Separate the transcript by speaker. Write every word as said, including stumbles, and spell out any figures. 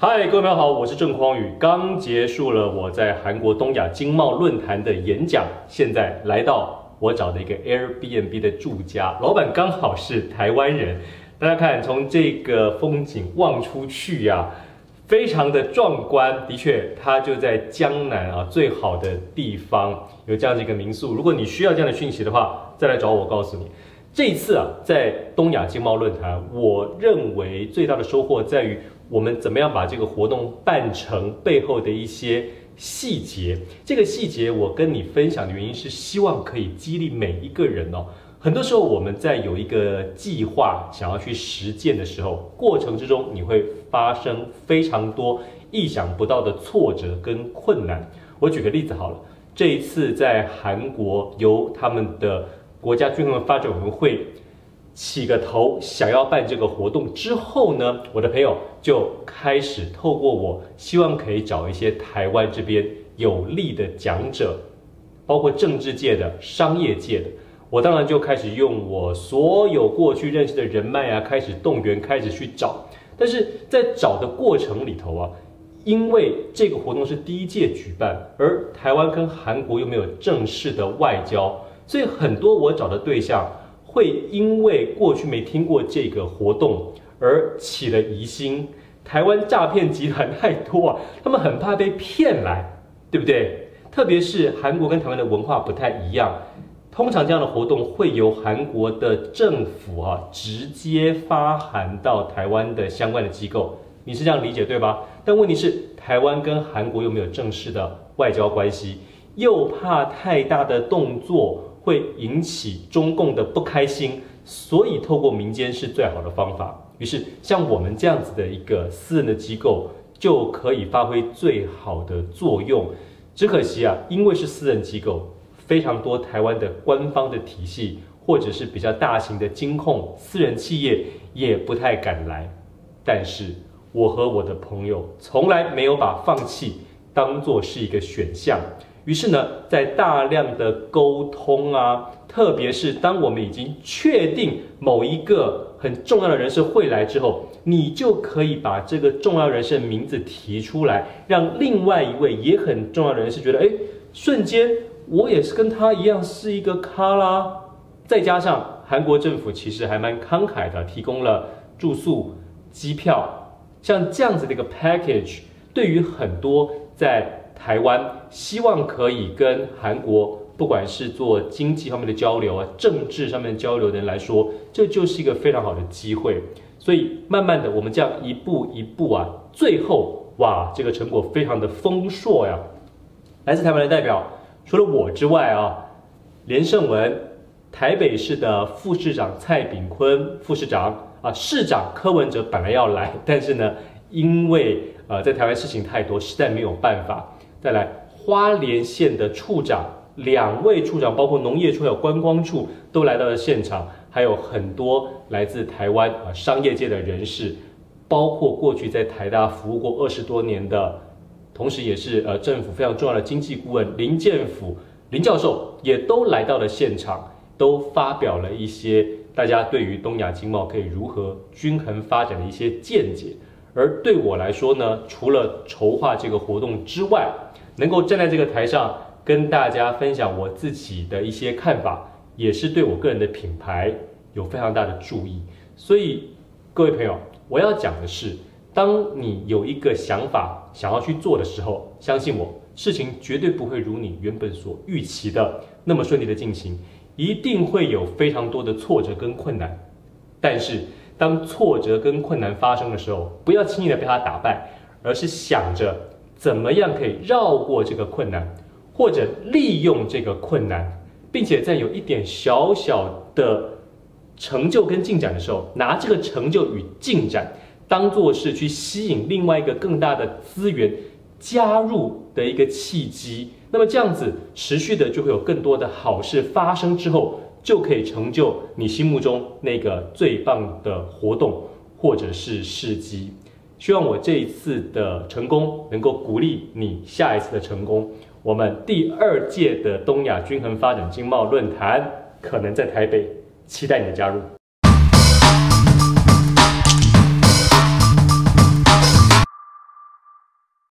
Speaker 1: 嗨，各位朋友好，我是郑匡宇。刚结束了我在韩国东亚经贸论坛的演讲，现在来到我找的一个 Airbnb 的住家，老板刚好是台湾人。大家看，从这个风景望出去呀、啊，非常的壮观。的确，它就在江南啊最好的地方，有这样的一个民宿。如果你需要这样的讯息的话，再来找我，我告诉你。这一次啊，在东亚经贸论坛，我认为最大的收获在于我们怎么样把这个活动办成背后的一些细节。这个细节我跟你分享的原因是希望可以激励每一个人哦。很多时候我们在有一个计划想要去实践的时候，过程之中你会发生非常多意想不到的挫折跟困难。我举个例子好了，这一次在韩国由他们的国家均衡发展委员会起个头，想要办这个活动之后呢，我的朋友就开始透过我，希望可以找一些台湾这边有力的讲者，包括政治界的、商业界的，我当然就开始用我所有过去认识的人脉啊，开始动员，开始去找。但是在找的过程里头啊，因为这个活动是第一届举办，而台湾跟韩国又没有正式的外交。所以很多我找的对象会因为过去没听过这个活动而起了疑心。台湾诈骗集团太多啊，他们很怕被骗来，对不对？特别是韩国跟台湾的文化不太一样，通常这样的活动会由韩国的政府啊直接发函到台湾的相关的机构，你是这样理解对吧？但问题是，台湾跟韩国又没有正式的外交关系，又怕太大的动作会引起中共的不开心，所以透过民间是最好的方法。于是像我们这样子的一个私人的机构就可以发挥最好的作用。只可惜啊，因为是私人机构，非常多台湾的官方的体系或者是比较大型的金控私人企业也不太敢来。但是我和我的朋友从来没有把放弃当作是一个选项。于是呢，在大量的沟通啊，特别是当我们已经确定某一个很重要的人士会来之后，你就可以把这个重要人士的名字提出来，让另外一位也很重要的人士觉得，哎，瞬间我也是跟他一样是一个咖啦。再加上韩国政府其实还蛮慷慨的，提供了住宿、机票，像这样子的一个 package， 对于很多在台湾希望可以跟韩国不管是做经济方面的交流啊，政治上面的交流的人来说，这就是一个非常好的机会。所以慢慢的我们这样一步一步啊，最后哇，这个成果非常的丰硕呀。来自台湾的代表除了我之外啊，连胜文、台北市的副市长蔡炳坤副市长啊，市长柯文哲本来要来，但是呢，因为呃在台湾事情太多，实在没有办法。再来，花莲县的处长，两位处长，包括农业处还有观光处，都来到了现场，还有很多来自台湾啊商业界的人士，包括过去在台大服务过二十多年的，同时也是呃政府非常重要的经济顾问林建甫林教授，也都来到了现场，都发表了一些大家对于东亚经贸可以如何均衡发展的一些见解。而对我来说呢，除了筹划这个活动之外，能够站在这个台上跟大家分享我自己的一些看法，也是对我个人的品牌有非常大的注意。所以各位朋友，我要讲的是，当你有一个想法想要去做的时候，相信我，事情绝对不会如你原本所预期的那么顺利的进行，一定会有非常多的挫折跟困难。但是当挫折跟困难发生的时候，不要轻易的被它打败，而是想着怎么样可以绕过这个困难，或者利用这个困难，并且在有一点小小的成就跟进展的时候，拿这个成就与进展当作是去吸引另外一个更大的资源加入的一个契机。那么这样子持续的就会有更多的好事发生之后，就可以成就你心目中那个最棒的活动或者是事迹。希望我这一次的成功能够鼓励你下一次的成功。我们第二届的东亚均衡发展经贸论坛可能在台北，期待你的加入。